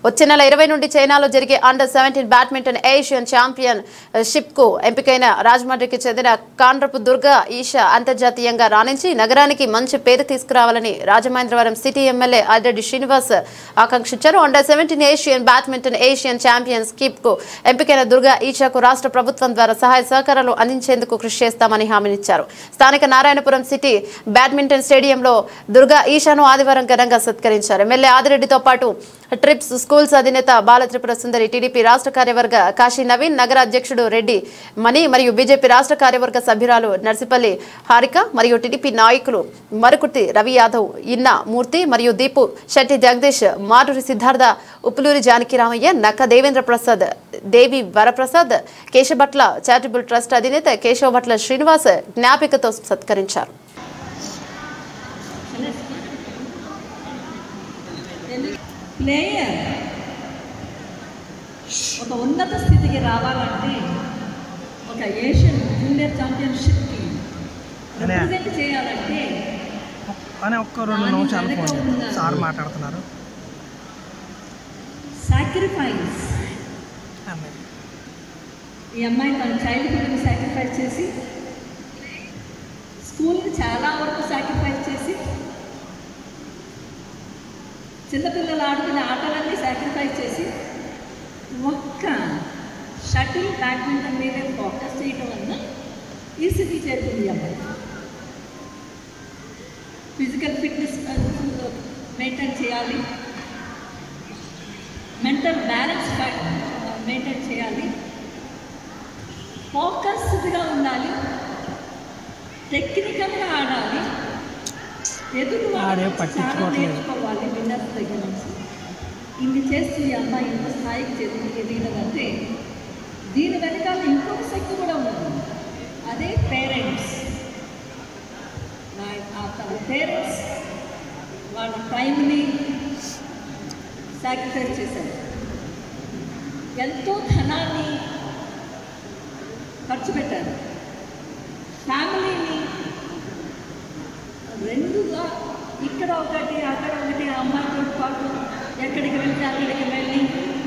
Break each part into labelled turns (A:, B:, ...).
A: వచ్చే నెల 20 నుండి చైనాలో జరిగే అండర్-17 బ్యాడ్మింటన్ ఏషియన్ ఛాంపియన్షిప్ కు ఎంపికైన రాజమండ్రికి చెందిన కాండ్రపు దుర్గా ఈష అంతర్జాతీయంగా రాణించి నగరానికి మంచి పేరు తీసుకురావాలని రాజమహేంద్రవరం సిటీ ఎమ్మెల్యే ఆల్రెడ్డి శ్రీనివాస్ ఆకాంక్షించారు. అండర్-17 ఏషియన్ ఛాంపియన్షిప్ కు ఎంపికైన దుర్గా ఈషకు రాష్ట్ర ప్రభుత్వం ద్వారా సహాయ సహకారాలు అందించేందుకు కృషి చేస్తామని హామీనిచ్చారు. స్థానిక నారాయణపురం సిటీ బ్యాడ్మింటన్ స్టేడియంలో దుర్గా ఈషను ఆదివారం ఘనంగా సత్కరించారు. ఎమ్మెల్యే ఆదిరెడ్డితో పాటు ట్రిప్స్ స్కూల్స్ అధినేత బాలత్రిపుర సుందరి, టీడీపీ రాష్ట్ర కార్యవర్గ కాశీ నవీన్, నగర అధ్యక్షుడు రెడ్డి మణి మరియు బీజేపీ రాష్ట్ర కార్యవర్గ సభ్యురాలు నర్సిపల్లి హారిక మరియు టీడీపీ నాయకులు మరుకుర్తి రవి యాదవ్, ఇన్నా మూర్తి మరియు దీపు శెట్టి జగదీష్, మాటూరి సిద్ధార్థ, ఉప్పులూరి జానకిరామయ్య, నక్క దేవేంద్ర ప్రసాద్, దేవి వరప్రసాద్, కేశభట్ల చారిటబుల్ ట్రస్ట్ అధినేత కేశవభట్ల శ్రీనివాస్ జ్ఞాపికతో సత్కరించారు.
B: ప్లేయర్ ఒక ఉన్నత స్థితికి రావాలంటే ఒక ఏషియన్ జూనియర్ ఛాంపియన్షిప్కి రిప్రజెంట్ చేయాలంటే సాక్రిఫైస్. ఈ అమ్మాయి తన చైల్డ్హుడ్ని సాక్రిఫైస్ చేసి, స్కూల్ని చాలా వరకు సాక్రిఫైస్ చేసి, చిన్నపిల్లలు ఆడుకునే ఆటలన్నీ సాక్రిఫైస్ చేసి ఒక్క షటిల్ బ్యాడ్మింటన్ మీద ఫోకస్ చేయటం వల్ల ఈ స్థితి చేరుకుంది. అమ్మాయి ఫిజికల్ ఫిట్నెస్ మెయింటైన్ చేయాలి, మెంటల్ బ్యాలెన్స్ మెయింటైన్ చేయాలి, ఫోకస్డ్గా ఉండాలి, టెక్నికల్గా ఆడాలి, ఎదురు నేర్చుకోవాలి విన్నర్స్ దగ్గర నుంచి. ఇన్ని చేస్తూ ఈ అమ్మాయి ఇంత స్థాయికి ఎదిగినదంటే దీని వెనకాల ఇంకొక శక్తి కూడా ఉన్నది. అదే పేరెంట్స్. తన పేరెంట్స్ వాళ్ళ టైంని సాక్రిఫైస్ చేశారు, ఎంతో ధనాన్ని ఖర్చు పెట్టారు, ఫ్యామిలీని రెండుగా ఇక్కడ ఒకటి అక్కడ ఒకటి, అమ్మాయితో పాటు ఎక్కడికి వెళ్తే అక్కడికి వెళ్ళి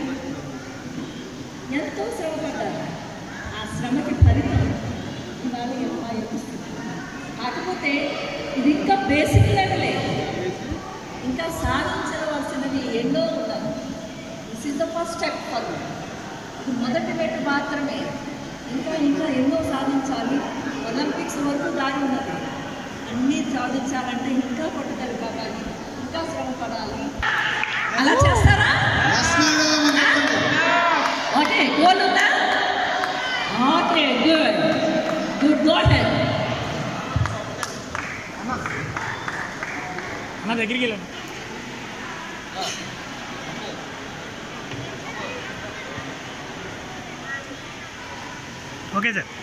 B: ఎంతో శ్రమ పడ్డారు. ఆ శ్రమకి ఫలితం ఇవాళ ఈ అమ్మాయి ఇస్తుంది. కాకపోతే ఇది ఇంకా బేసిక్ లెవెలే, ఇంకా సాధించవలసినవి ఎన్నో ఉన్నాయి. This is the first step for. ఇది మొదటి మెట్టు మాత్రమే. ఇంకా ఇంకా ఎన్నో సాధించాలి. ఒలింపిక్స్ వరకు దారి ఉన్నది. అన్నీ సాధించాలంటే ఇంకా పట్టుదల కావాలి, ఇంకా శ్రమ పడాలి. అలా చేస్తారా? ఓకే, గోల్ ఉందా? Okay, good good. Go head.
C: నా దగ్గరికి వెళ్ళండి. Okay sir.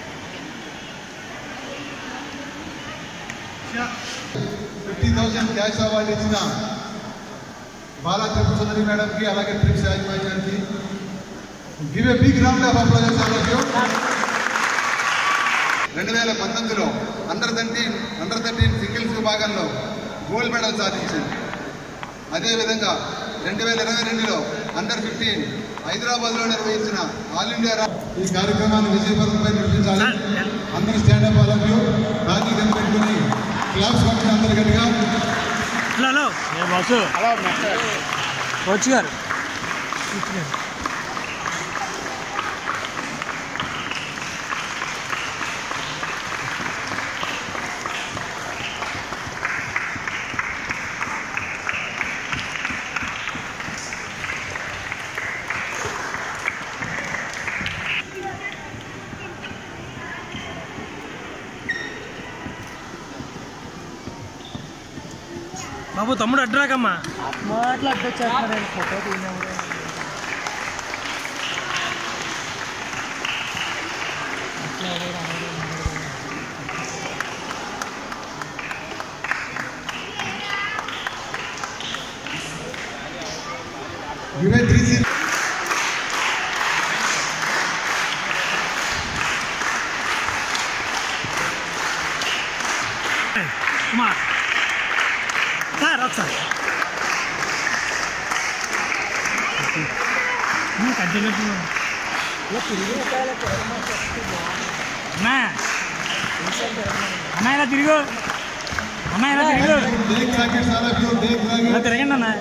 D: 50,000 క్యాష్ అవార్డు ఇచ్చిన బాలత్రిపుర సుందరి మేడం కి, అలాగే ట్రిప్స్ యాజమాన్యానికి give a big round of applause. 2019లో అండర్ 13 సింగిల్స్ విభాగంలో గోల్డ్ మెడల్ సాధించింది. అదేవిధంగా 2022లో అండర్ 15 హైదరాబాద్లో నిర్వహించిన ఆల్ ఇండియా ఈ కార్యక్రమాన్ని విజయపథంపై నడిపించాలి. అందరూ స్టాండప్ వాళ్ళకు రాజీ కనిపెట్టుకుని క్లాప్స్ కొట్టిన అందరు గట్టిగా.
C: కోచ్ గారు బాబు, తమ్ముడు అడ్రాకమ్మా మాట్లా అడ్డొచ్చేస్తున్నాడు. ఫోటో తీసినప్పుడు Kumar. Sir, outside. అన్నా ఇలా తిరుగు, అన్నా ఇలా తిరుగు,
D: देख सके सारा क्यों देख सके
C: ఇలా తిరగండి అన్న.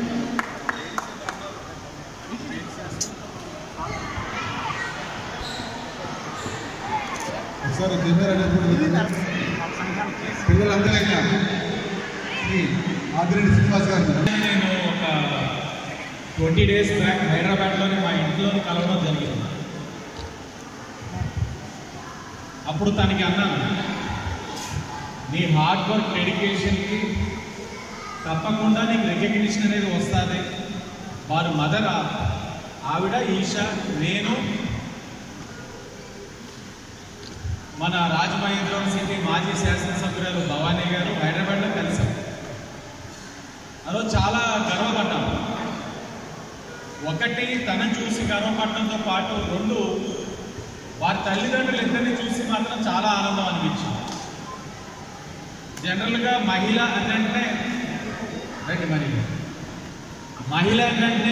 D: सर कैमरा పిల్లలందరికీ ఆదిరెడ్డి శ్రీనివాస్ గారు
E: నేను ఒక 20 days బ్యాక్ హైదరాబాద్లోని మా ఇంట్లోని కలవడం జరిగింది. అప్పుడు తనకి అన్నాను, నీ హార్డ్ వర్క్ డెడికేషన్కి తప్పకుండా నీకు రికగ్నిషన్ అనేది వస్తుంది. వారు మదర్ ఆవిడ ఈషా, నేను మన రాజమహేంద్రవరం సిటీ మాజీ శాసనసభ్యురాలు భవానీ గారు హైదరాబాద్లో కలిసాం. అదో చాలా గర్వపడ్డాం. ఒకటి తనను చూసి గర్వపడడంతో పాటు, రెండు వారి తల్లిదండ్రులు ఇద్దరిని చూసి మాత్రం చాలా ఆనందం అనిపించింది. జనరల్గా మహిళ అంటే మహిళ అంటే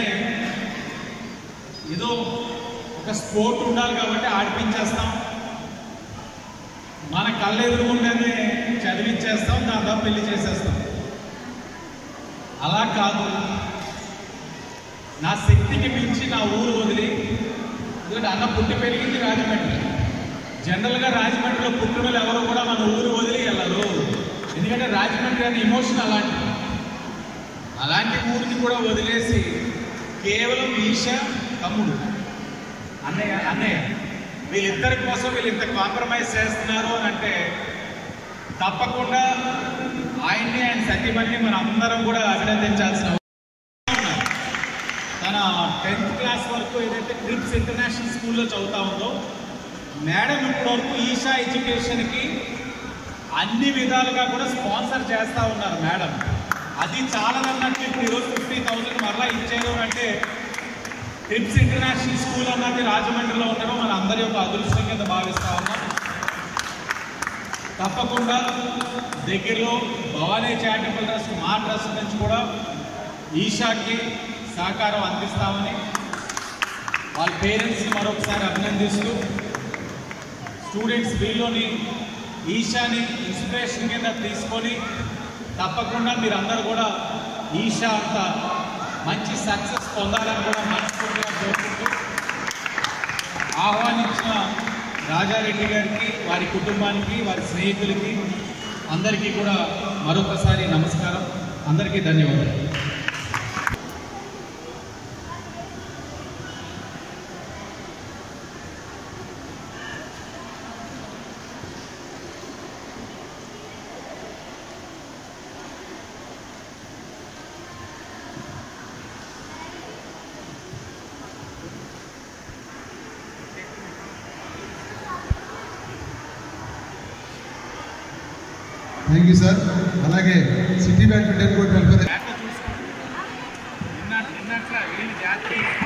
E: ఏదో ఒక స్పోర్ట్ ఉండాలి కాబట్టి ఆడిపించేస్తాం, మన కళ్ళెదురుగుండానే చదివించేస్తాం, దాని తర్వాత పెళ్లి చేసేస్తాం. అలా కాదు, నా శక్తికి మించి నా ఊరు వదిలి, ఎందుకంటే అన్న పుట్టి పెరిగింది రాజమండ్రి. జనరల్గా రాజమండ్రిలో పుట్టిన వాళ్ళు ఎవరు కూడా మన ఊరు వదిలి వెళ్ళరు. ఎందుకంటే రాజమండ్రి అనే ఎమోషన్ అలాంటి ఊరిని కూడా వదిలేసి కేవలం ఈషా, తమ్ముడు, అన్నయ్య వీళ్ళిద్దరి కోసం వీళ్ళు ఇంత కాంప్రమైజ్ చేస్తున్నారు అని అంటే తప్పకుండా ఆయన్ని, ఆయన సతీమణిని మనం అందరం కూడా అభినందించాల్సిన అవసరం. తన 10th క్లాస్ వరకు ఏదైతే ట్రిప్స్ ఇంటర్నేషనల్ స్కూల్లో చదువుతా ఉందో, మేడం ఇప్పటివరకు ఈషా ఎడ్యుకేషన్కి అన్ని విధాలుగా కూడా స్పాన్సర్ చేస్తూ ఉన్నారు మేడం. అది చాలా అన్నట్టు ఇప్పుడు ఈరోజు 50,000 మరలా ఇచ్చారు అంటే ట్రిప్స్ ఇంటర్నేషనల్ స్కూల్ అన్నది రాజమండ్రిలో ఉండడం మన అందరి యొక్క అదృష్టం కింద భావిస్తూ ఉన్నాం. తప్పకుండా దగ్గరలో భవానీ చారిటబుల్ ట్రస్ట్, మా ట్రస్ట్ నుంచి కూడా ఈషాకి సహకారం అందిస్తామని వాళ్ళ పేరెంట్స్ని మరొకసారి అభినందిస్తూ, స్టూడెంట్స్ వీళ్ళని ఈషాని ఇన్స్పిరేషన్ కింద తీసుకొని తప్పకుండా మీరందరూ కూడా ఈషా అంత మంచి సక్సెస్ పొందాలని కూడా మనస్ఫూర్తిగా కోరుకుంటూ, ఆహ్వానించిన రాజారెడ్డి గారికి, వారి కుటుంబానికి, వారి స్నేహితులకి అందరికీ కూడా మరొకసారి నమస్కారం. అందరికీ ధన్యవాదాలు.
D: Thank you sir. అలాగే సిటీ బ్యాడ్మింటన్ కోర్ట్ వెల్ఫేర్
E: నిన్నట్లా వీళ్ళు జాతర